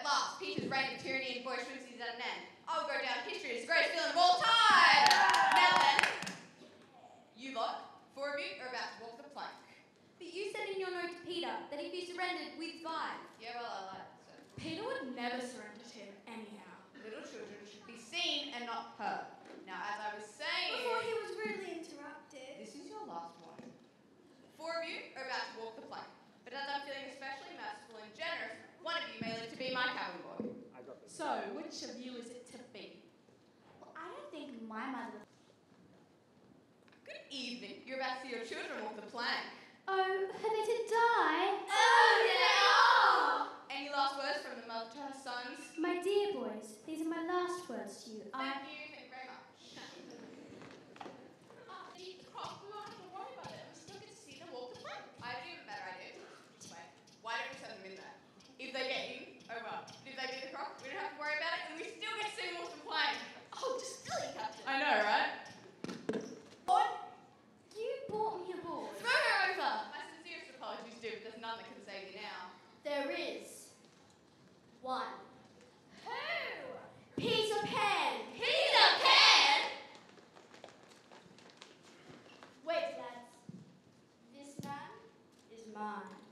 last, Peter's reign of tyranny and boyish whimsies at an end. I will go down in history as the greatest villain of all time! Now then, you lot, four of you, are about to walk the plank. But you said in your note to Peter that if he surrendered, we'd survive. Yeah, well, I lied. So. Peter would never surrender to him anyhow. Little children should be seen and not heard. Now, as I was saying... Before he was rudely interrupted. This is your last warning. Four of you are about to walk the plank. But as I'm feeling especially merciful and generous, one of you may live to be my cabin boy. So, which of you is it to be? Well, I don't think my mother... Good evening. You're about to see your children walk the plank. Oh, are they to die? Oh, yeah! Any last words from the mother to her sons? My dear boys, these are my last words to you. Thank you very much. Deep crop, we won't have to worry about it. We still get to see them walk the plank. I do have a better idea. Wait, why don't we send them in there? If they get eaten, oh well. If they do the croc, we don't have to worry about it, and we still get to see them walk the plank. Oh, just silly, Captain. I know, right? What? You bought me a board. Throw her over! My sincerest apologies, dude, but there's none that can save you now. There is one. Who? Peter Pan. Peter Pan! Wait, lads. This man is mine.